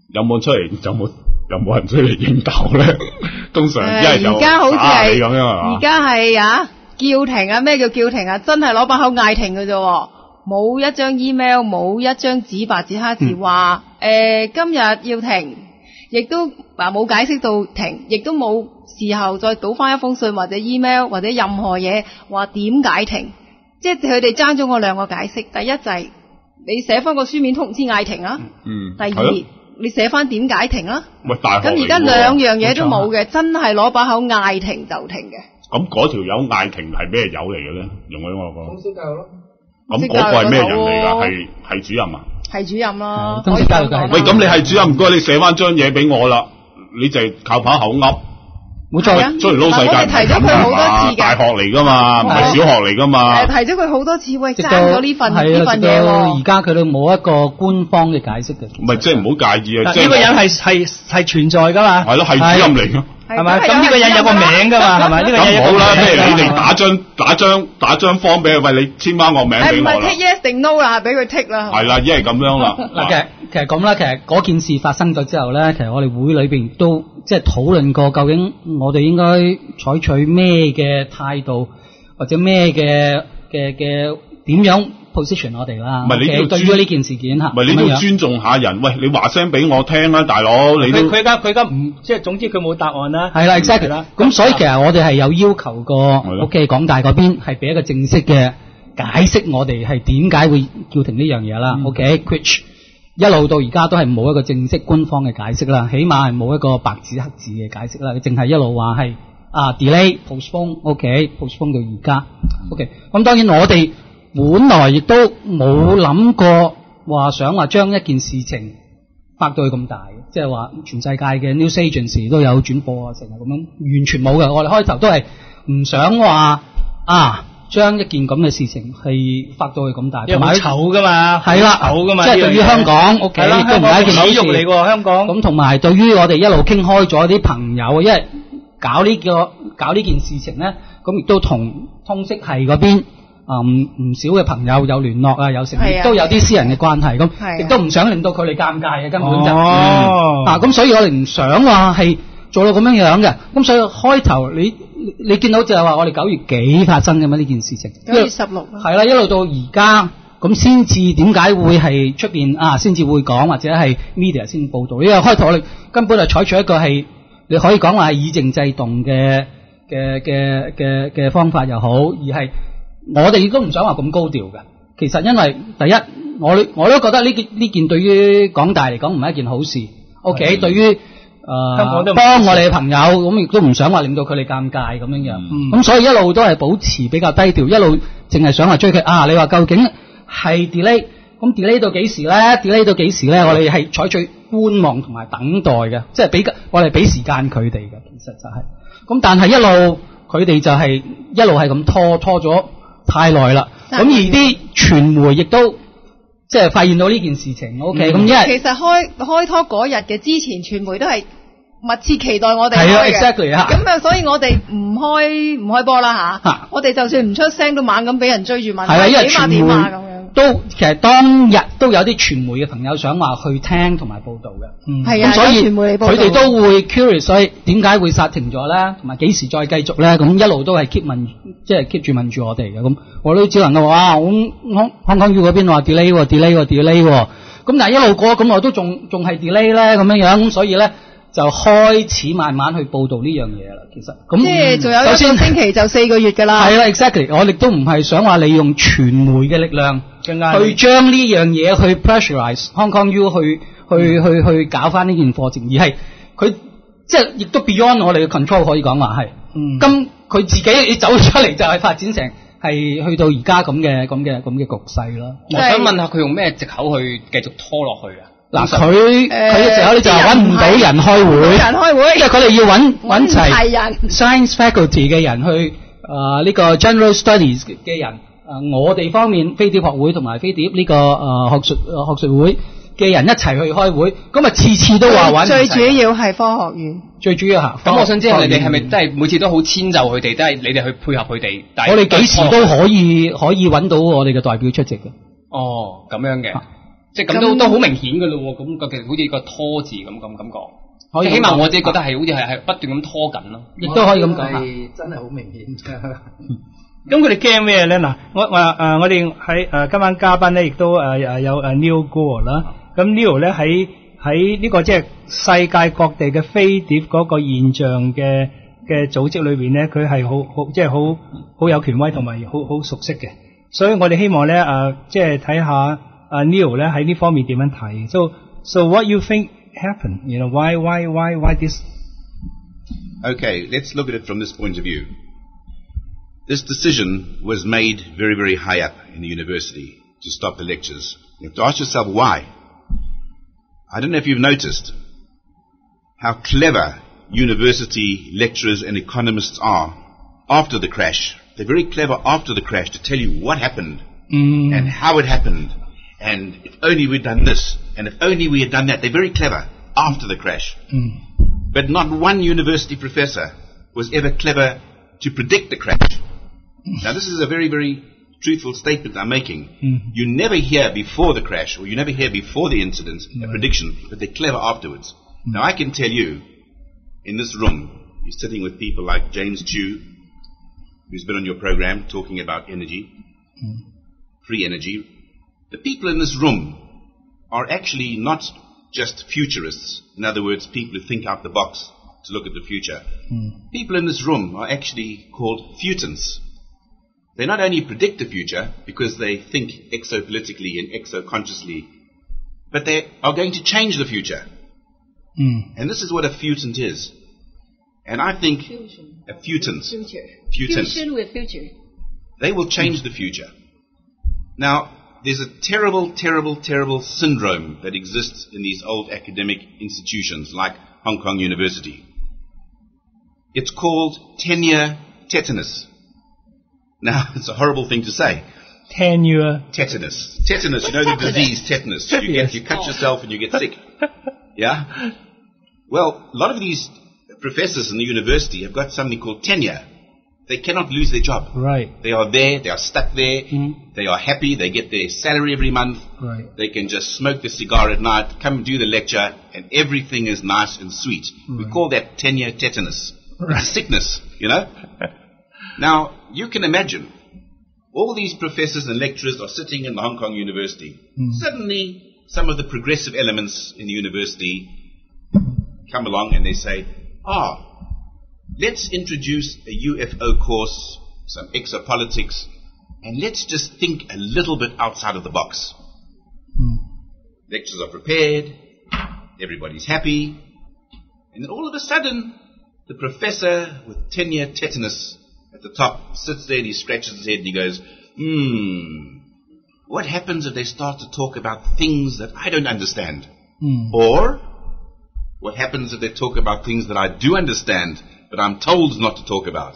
有冇出嚟？有冇人出嚟應答咧？通常一係就而家好似係咁樣係嘛？ 而家係啊叫停啊，咩叫叫停啊？真係攞把口嗌停嘅啫，冇一張 email， 冇一張紙白紙黑字話今日要停，亦都冇解釋到停，亦都冇事後再倒翻一封信或者 email 或者任何嘢話點解停，即係佢哋爭咗我兩個解釋。第一就係你寫翻個書面通知嗌停啊，第二你寫翻點解停啊？ 喂，大學咁而家兩樣嘢都冇嘅，真係攞把口嗌停就停嘅。 咁嗰條友嗌停係咩友嚟嘅咧？用咗我講。 通識教育咯。 咁嗰個係咩人嚟㗎？係主任啊？ 係主任咯。 通識教育係。 喂，咁你係主任，唔該你寫翻張嘢俾我啦，你就係靠把口噏。 冇錯， 出嚟撈世界。 我哋提咗佢好多次㗎。 大學嚟㗎嘛，唔係小學嚟㗎嘛。 提咗佢好多次，喂，爭咗呢份嘢喎。而家佢都冇一個官方嘅解釋嘅。 唔係，即係唔好介意啊！ 呢個人係存在㗎嘛？ 係咯，係主任嚟㗎。 係咪？咁呢個人有個名㗎嘛？係咪？呢個人有個名。咁好啦， 譬如你哋打張方俾佢，喂，你簽翻個名俾我啦。 唔係 tick yes 定 no 啦，俾佢 tick 啦。 係啦，已經係咁樣啦。 嗱，其實咁啦，其實嗰件事發生咗之後咧，其實我哋會裏邊都即係討論過，究竟我哋應該採取咩嘅態度，或者咩嘅點樣 position 我哋啦。 唔係你要對於呢件事件嚇， 唔係你都要尊重下人。喂，你話聲俾我聽啦，大佬，你都佢而家唔即係總之佢冇答案啦。 係啦 ，exactly 啦。咁所以其實我哋係有要求過，OK，港大嗰邊係俾一個正式嘅解釋，我哋係點解會叫停呢樣嘢啦。OK，which 一路到而家都係冇一個正式官方嘅解釋啦，起碼係冇一個白紙黑字嘅解釋啦，淨係一路話係delay、postpone，OK，postpone 到而家。OK，咁當然我哋本來亦都冇諗過話想話將一件事情發到去咁大，即係話全世界嘅 news agency 都有轉播啊，成日咁樣，完全冇嘅。我哋開頭都係唔想話將一件咁嘅事情係發到去咁大， 同埋醜噶嘛， 係啦， 醜噶嘛， 即係對於香港，OK，亦都唔係一件好事嚟喎，香港。 咁同埋對於我哋一路傾開咗啲朋友，因為搞呢件事情咧，咁亦都同通識系嗰邊唔少嘅朋友有聯絡啊，有成，亦都有啲私人嘅關係，咁亦都唔想令到佢哋尷尬嘅，根本就咁所以我哋唔想話係做到咁樣樣嘅，咁所以開頭你見到就係話我哋9月幾發生嘅嘛呢件事情，9月 16 係啦，一路到而家咁先至點解會係出邊先至會講或者係 media 先報導，因為開頭我哋根本就採取一個係你可以講話係以靜制動嘅方法又好，而係我哋亦都唔想話咁高調嘅。其實因為第一我都覺得呢件對於港大嚟講唔係一件好事。OK， 對於幫我哋嘅朋友咁亦都唔想話令到佢哋尷尬咁樣樣。咁所以一路都係保持比較低調，一路淨係想話追佢你話究竟係 delay， 咁 delay 到幾時咧 ？delay 到幾時咧？我哋係採取觀望同埋等待嘅，即係我哋俾時間佢哋嘅，其實就係。咁但係一路佢哋就係一路係咁拖咗太耐啦。咁而啲傳媒亦都即係發現到呢件事情。OK， 咁因為其實開拖嗰日嘅之前，傳媒都係密切期待我哋係啊 exactly 咁所以我哋唔開波啦我哋就算唔出聲都猛咁俾人追住問， 因為傳媒點咁樣。 其實當日都有啲傳媒嘅朋友想話去聽同埋報導嘅，咁所以佢哋都會 curious， 所以點解會剎停咗咧？同埋幾時再繼續咧？咁一路都係 keep 住問住我哋嘅，咁我都只能夠話香港 U 嗰邊話 delay 喎，咁但係一路過咁我都仲係 delay 咧咁樣樣，咁所以咧就開始慢慢去報導呢樣嘢啦。其實咁即係仲有一個星期就4個月㗎啦。 係啦 exactly， 我哋都唔係想話利用傳媒嘅力量去將呢樣嘢去 pressurize Hong Kong U 去搞翻呢件課程，而係佢即係亦都 beyond 我哋嘅 control， 可以講話係。咁佢自己走出嚟就係發展成係去到而家咁嘅局勢啦。 我想問下佢用咩藉口去繼續拖落去啊？ 嗱，佢嘅藉口咧就係揾唔到人開會，即係佢哋要揾齊 science faculty 嘅人去呢個 general studies 嘅人。我哋方面飛碟學會同埋飛碟呢個學術會嘅人一齊去開會，咁次次都話揾。 最主要係科學院。 最主要嚇。 咁我想知道你哋係咪真係每次都好遷就佢哋，都係你哋去配合佢哋？但係我哋幾時都可以揾到我哋嘅代表出席嘅。 哦，咁樣嘅。 即係咁都好明顯㗎咯喎，咁其實好似個拖字咁感覺，即係起碼我自己覺得係好似係不斷咁拖緊咯， 亦都可以咁講嚇， 真係好明顯。 咁佢哋驚咩咧？嗱，我哋喺今晚嘉賓咧，亦都有Neil Gould啦。咁 Neil 咧喺呢個即係世界各地嘅飛碟嗰個現象嘅組織裏邊咧，佢係好即係好有權威同埋好熟悉嘅。所以我哋希望咧即係睇下Neil 咧喺呢方面點樣睇。So what you think happened? You know, why this? Okay, let's look at it from this point of view. This decision was made very, very high up in the university to stop the lectures. You have to ask yourself why. I don't know if you've noticed how clever university lecturers and economists are after the crash. They're very clever after the crash to tell you what happened and how it happened. And if only we'd done this, and if only we had done that. They're very clever after the crash. But not one university professor was ever clever to predict the crash. Now this is a very, very truthful statement I'm making. You never hear before the crash, or you never hear before the incident, a prediction, but they're clever afterwards. Now I can tell you, in this room, you're sitting with people like James Chu, who's been on your program talking about energy, free energy. The people in this room are actually not just futurists. In other words, people who think out the box to look at the future. People in this room are actually called futants. They not only predict the future because they think exopolitically and exoconsciously, but they are going to change the future. And this is what a futant is. And I think a futant, Fusion with future. they will change the future. Now, there's a terrible, terrible, terrible syndrome that exists in these old academic institutions like Hong Kong University. It's called tenure tetanus. Now, it's a horrible thing to say. Tenure Tetanus. Tetanus, you know the disease tetanus. You cut yourself and you get sick. Yeah? Well, a lot of these professors in the university have got something called tenure. They cannot lose their job. Right. They are there, they are stuck there, they are happy, they get their salary every month. Right. They can just smoke the cigar at night, come and do the lecture, and everything is nice and sweet. We call that tenure tetanus. It's a sickness, you know? Now, you can imagine, all these professors and lecturers are sitting in the Hong Kong University. Suddenly, some of the progressive elements in the university come along and they say, let's introduce a UFO course, some exopolitics, and let's just think a little bit outside of the box. Lectures are prepared, everybody's happy, and then all of a sudden, the professor with tenure tetanus at the top sits there and he scratches his head and he goes, what happens if they start to talk about things that I don't understand? Or, what happens if they talk about things that I do understand, but I'm told not to talk about?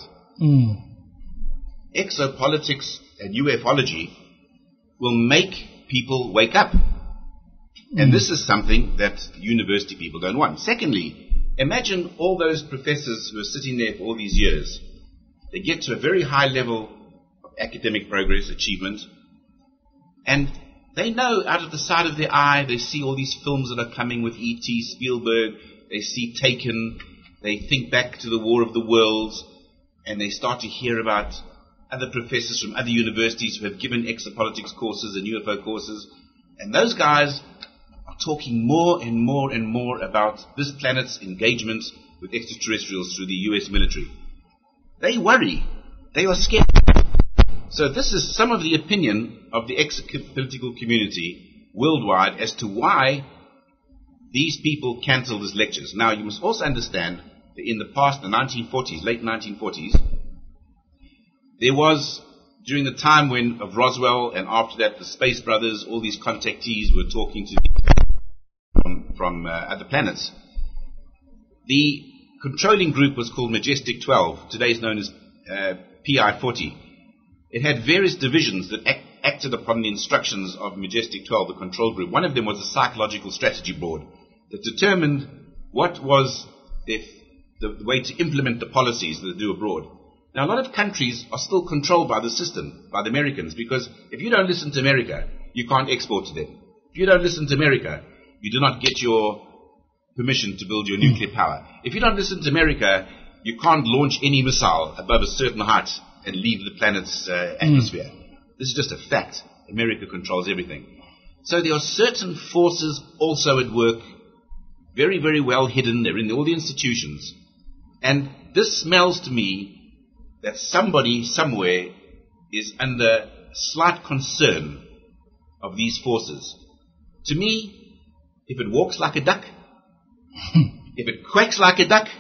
Exopolitics and ufology will make people wake up. And this is something that university people don't want. Secondly, imagine all those professors who are sitting there for all these years. They get to a very high level of academic progress, achievement, and they know out of the side of their eye, they see all these films that are coming with E.T. Spielberg, they see Taken, they think back to the War of the Worlds, and they start to hear about other professors from other universities who have given exopolitics courses and UFO courses, and those guys are talking more and more and more about this planet's engagement with extraterrestrials through the US military. They worry. They are scared. So this is some of the opinion of the exopolitical community worldwide as to why these people cancelled his lectures. Now, you must also understand that in the past, the 1940s, late 1940s, there was, during the time when of Roswell and after that the Space Brothers, all these contactees were talking to from other planets. The controlling group was called Majestic 12, today is known as PI-40. It had various divisions that acted upon the instructions of Majestic 12, the control group. One of them was the Psychological Strategy Board that determined what was the way to implement the policies that they do abroad. Now, a lot of countries are still controlled by the system, by the Americans, because if you don't listen to America, you can't export to them. If you don't listen to America, you do not get your permission to build your nuclear power. If you don't listen to America, you can't launch any missile above a certain height and leave the planet's atmosphere. This is just a fact. America controls everything. So there are certain forces also at work, very, very well hidden. They're in all the institutions. And this smells to me that somebody somewhere is under slight concern of these forces. To me, if it walks like a duck, if it quacks like a duck,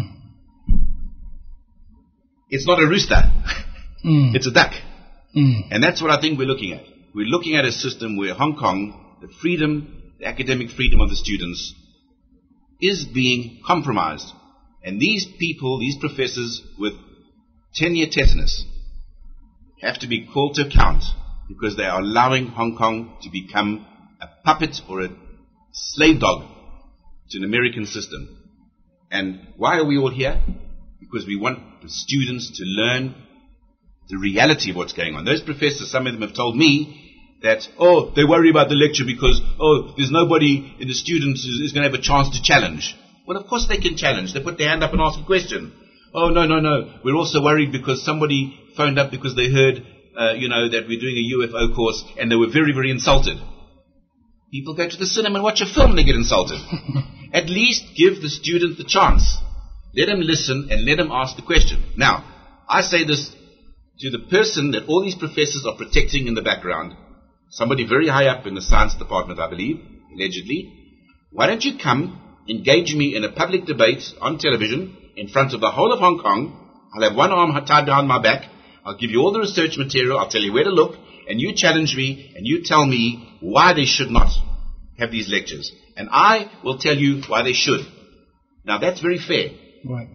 it's not a rooster. It's a duck. And that's what I think we're looking at. We're looking at a system where Hong Kong, the freedom, the academic freedom of the students, is being compromised. And these people, these professors with tenure tetanus, have to be called to account because they are allowing Hong Kong to become a puppet or a slave dog to an American system. And why are we all here? Because we want the students to learn the reality of what's going on. Those professors, some of them have told me that, they worry about the lecture because, there's nobody in the students who's going to have a chance to challenge. Well, of course they can challenge. They put their hand up and ask a question. Oh, no. We're also worried because somebody phoned up because they heard, that we're doing a UFO course and they were very, very insulted. People go to the cinema and watch a film and they get insulted. At least give the student the chance. Let him listen and let him ask the question. Now, I say this to the person that all these professors are protecting in the background, somebody very high up in the science department, I believe, allegedly. Why don't you come, engage me in a public debate on television in front of the whole of Hong Kong? I'll have one arm tied behind my back. I'll give you all the research material. I'll tell you where to look. And you challenge me and you tell me why they should not have these lectures. And I will tell you why they should. Now that's very fair. Right.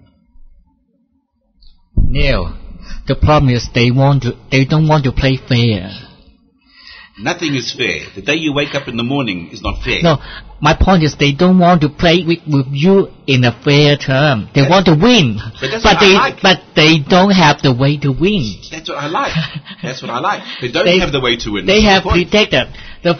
Neil, the problem is they don't want to play fair. Nothing is fair. The day you wake up in the morning is not fair. No, my point is they don't want to play with you in a fair term. They want to win. But they don't have the way to win. That's what I like. That's what I like. They don't have the way to win. They have predicted the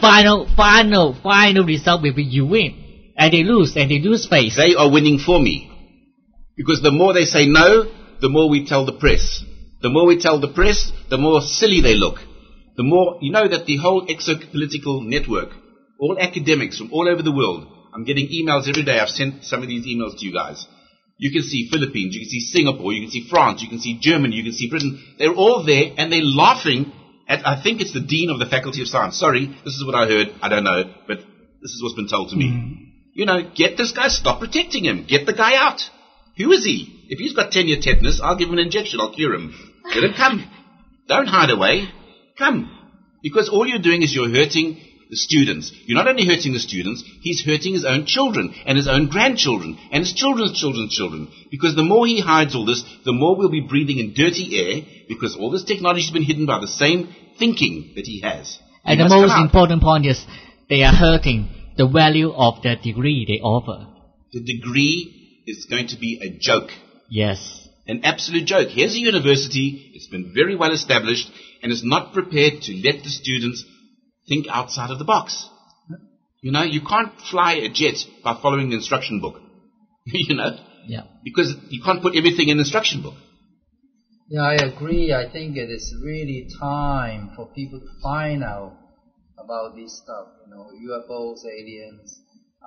final result will be you win. And they lose face. They are winning for me. Because the more they say no, the more we tell the press. The more we tell the press, the more silly they look. The more, you know that the whole exopolitical network, all academics from all over the world, I'm getting emails every day. I've sent some of these emails to you guys. You can see Philippines, you can see Singapore, you can see France, you can see Germany, you can see Britain. They're all there and they're laughing at, I think it's the Dean of the Faculty of Science. Sorry, this is what I heard. I don't know, but this is what's been told to me. You know, get this guy, stop protecting him. Get the guy out. Who is he? If he's got tenure tetanus, I'll give him an injection. I'll cure him. Let him come. Don't hide away. Come. Because all you're doing is you're hurting the students. You're not only hurting the students, he's hurting his own children and his own grandchildren and his children's children's children. Because the more he hides all this, the more we'll be breathing in dirty air because all this technology has been hidden by the same thinking that he has. And the most important point is they are hurting the value of the degree they offer. The degree is going to be a joke. Yes. An absolute joke. Here's a university, it's been very well established, and is not prepared to let the students think outside of the box. You know, you can't fly a jet by following the instruction book. You know? Yeah. Because you can't put everything in the instruction book. Yeah, I agree. I think it is really time for people to find out about this stuff. You know, UFOs, aliens.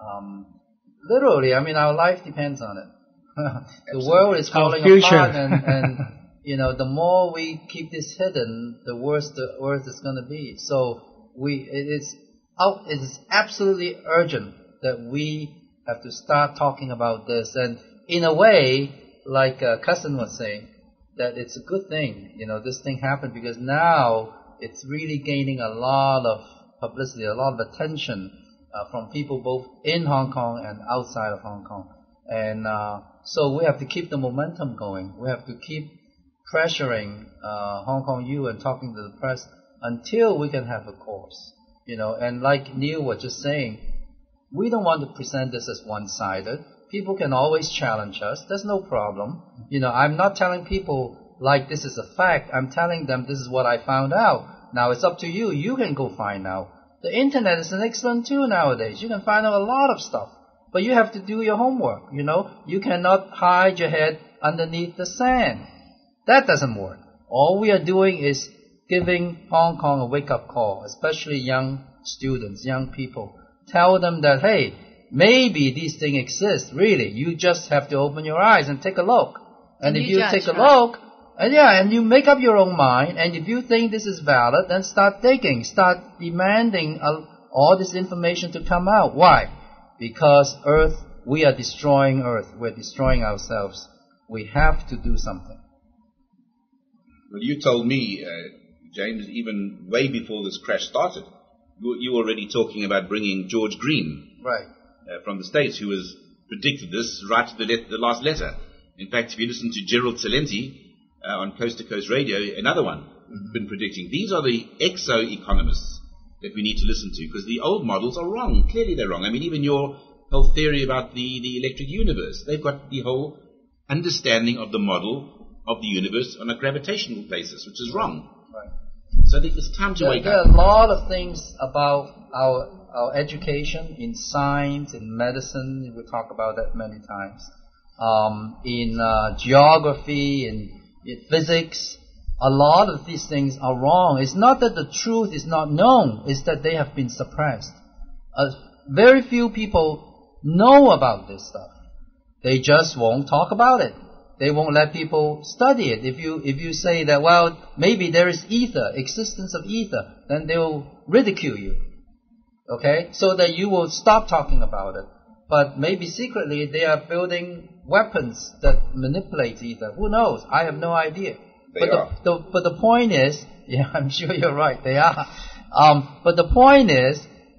Literally, I mean, our life depends on it. The world is falling apart, and you know, the more we keep this hidden, the worse the earth is going to be. So it is absolutely urgent that we have to start talking about this. And in a way, like Cousin was saying, that it's a good thing, you know, this thing happened because now it's really gaining a lot of publicity, a lot of attention from people both in Hong Kong and outside of Hong Kong. And so we have to keep the momentum going. We have to keep pressuring Hong Kong U and talking to the press until we can have a course. You know, and like Neil was just saying, we don't want to present this as one-sided. People can always challenge us. There's no problem. You know, I'm not telling people like this is a fact. I'm telling them this is what I found out. Now it's up to you. You can go find out. The internet is an excellent tool nowadays. You can find out a lot of stuff. But you have to do your homework, you know. You cannot hide your head underneath the sand. That doesn't work. All we are doing is giving Hong Kong a wake-up call, especially young students, young people. Tell them that, hey, maybe these things exist, really. You just have to open your eyes and take a look. And if you take a look, and you make up your own mind, and if you think this is valid, then start digging, start demanding all this information to come out. Why? Because Earth, we are destroying Earth. We're destroying ourselves. We have to do something. Well, you told me, James, even way before this crash started, you were already talking about bringing George Green, right, from the States, who has predicted this right to the last letter. In fact, if you listen to Gerald Celente on Coast to Coast Radio, another one been predicting. These are the exo-economists that we need to listen to, because the old models are wrong. Clearly they're wrong. I mean, even your whole theory about the electric universe, they've got the whole understanding of the model of the universe on a gravitational basis, which is wrong. Right. So it's time to wake up. There are a lot of things about our education in science, in medicine. We talk about that many times. In geography, in physics, a lot of these things are wrong. It's not that the truth is not known, it's that they have been suppressed. Very few people know about this stuff. They just won't talk about it. They won't let people study it. If you say that, well, maybe there is ether, existence of ether, then they will ridicule you. Okay? So that you will stop talking about it. But maybe secretly they are building weapons that manipulate ether. Who knows? I have no idea. But the point is, yeah, I'm sure you're right, they are. But the point is,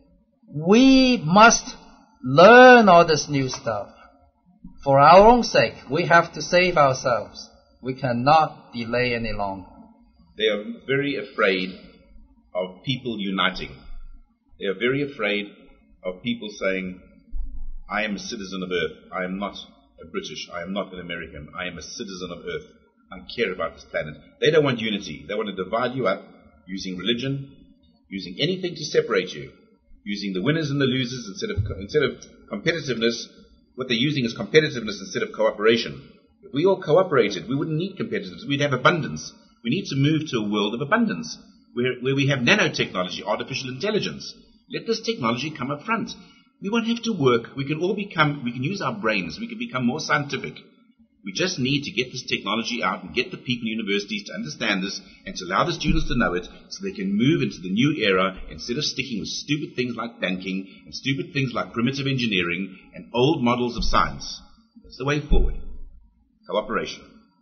we must learn all this new stuff. For our own sake, we have to save ourselves. We cannot delay any longer. They are very afraid of people uniting. They are very afraid of people saying, I am a citizen of Earth. I am not a British. I am not an American. I am a citizen of Earth. I care about this planet. They don't want unity. They want to divide you up using religion, using anything to separate you, using the winners and the losers instead of competitiveness. What they're using is competitiveness instead of cooperation. If we all cooperated, we wouldn't need competitiveness. We'd have abundance. We need to move to a world of abundance where we have nanotechnology, artificial intelligence. Let this technology come up front. We won't have to work. We can use our brains. We can become more scientific. We just need to get this technology out and get the people in universities to understand this and to allow the students to know it so they can move into the new era instead of sticking with stupid things like banking and stupid things like primitive engineering and old models of science. That's the way forward. Cooperation.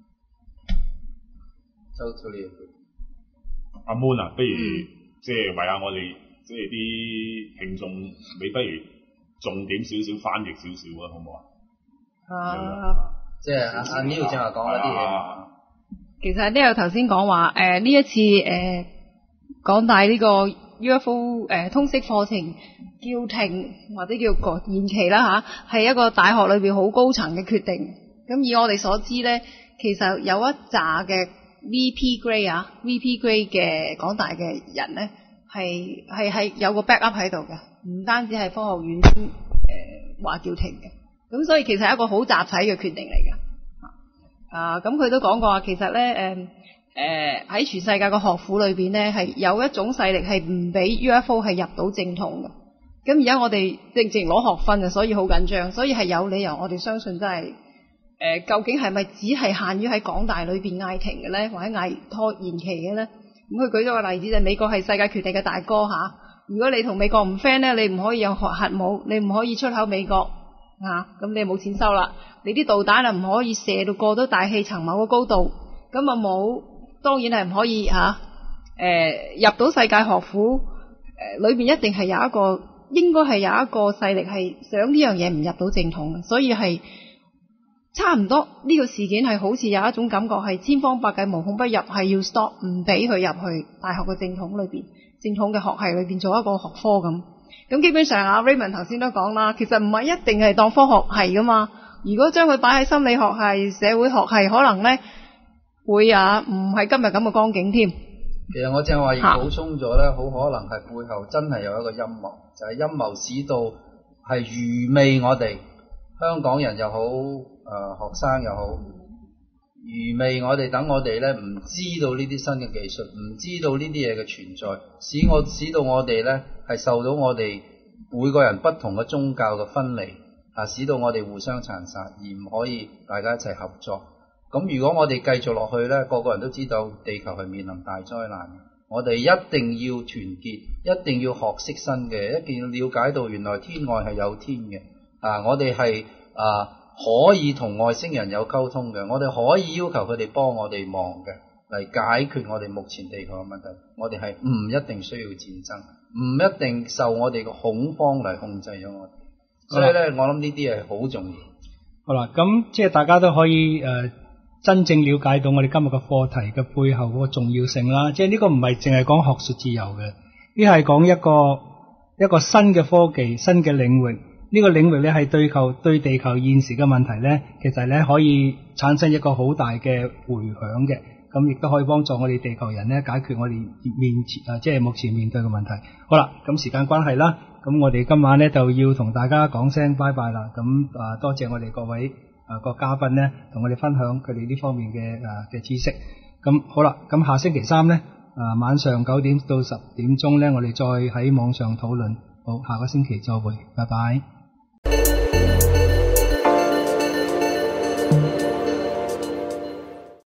Totally agree. 阿 Moon 啊，不如即係為下我哋即係啲聽眾，你不如重點少少翻譯少少啊，好唔好啊？ 即係阿 Neil 正話講嗰啲嘢。 其實呢個頭先講話呢一次港大呢個 UFO 通識課程叫停或者叫延期啦嚇，係一個大學裏邊好高層嘅決定。咁以我哋所知咧，其實有一紮嘅 VP grade 嘅港大嘅人咧，係有個 backup 喺度嘅，唔單止係科學院話叫停嘅。咁所以其實係一個好集體嘅決定嚟嘅。咁佢都講過話，其實咧喺全世界嘅學府裏邊咧，係有一種勢力係唔俾 UFO 係入到正統嘅。咁而家我哋正攞學分啊，所以好緊張，所以係有理由我哋相信真係究竟係咪只係限於喺港大裏邊嗌停嘅咧，或者嗌拖延期嘅咧？咁佢舉咗個例子就係美國係世界決定嘅大哥嚇。如果你同美國唔 friend 咧，你唔可以有核武，你唔可以出口美國。咁你冇錢收啦，你啲導彈啊唔可以射到過到大氣層某個高度，咁啊冇，當然係唔可以入到世界學府裏邊一定係有一個，應該係有一個勢力係想呢樣嘢唔入到正統嘅，所以係差唔多呢個事件係好似有一種感覺係千方百計無孔不入，係要 stop 唔俾佢入去大學嘅正統裏邊，正統嘅學系裏邊做一個學科咁。咁基本上阿 Raymond 頭先都講啦，其實唔係一定係當科學系噶嘛。如果將佢擺喺心理學系、社會學系，可能咧會唔係今日咁嘅光景添。 其實我正話亦補充咗咧，好可能係背後真係有一個陰謀，就係陰謀使到係愚昧我哋香港人又好，學生又好，愚昧我哋，等我哋咧唔知道呢啲新嘅技術，唔知道呢啲嘢嘅存在，使到我哋咧係受到我哋每個人不同嘅宗教嘅分離，使到我哋互相殘殺，而唔可以大家一齊合作。咁如果我哋繼續落去咧，個個人都知道地球係面臨大災難，我哋一定要團結，一定要學識新嘅，一定要了解到原來天外係有天嘅，我哋係可以同外星人有溝通嘅，我哋可以要求佢哋幫我哋忙嘅，嚟解決我哋目前地球嘅問題。我哋係唔一定需要戰爭，唔一定受我哋嘅恐慌嚟控制咗我哋。所以咧，我諗呢啲係好重要。 好啦，咁即係大家都可以真正了解到我哋今日嘅課題嘅背後嗰個重要性啦。即係呢個唔係淨係講學術自由嘅，呢係講一個新嘅科技、新嘅領域。呢個領域咧係對地球現時嘅問題咧，其實咧可以產生一個好大嘅迴響嘅。咁亦都可以幫助我哋地球人咧解決我哋即係目前面對嘅問題。好啦，咁時間關係啦，咁我哋今晚咧就要同大家講聲拜拜啦。咁多謝我哋各位個嘉賓咧，同我哋分享佢哋呢方面嘅知識。咁好啦，咁下星期三咧晚上9點到10點鐘咧，我哋再喺網上討論。好，下個星期再會，拜拜。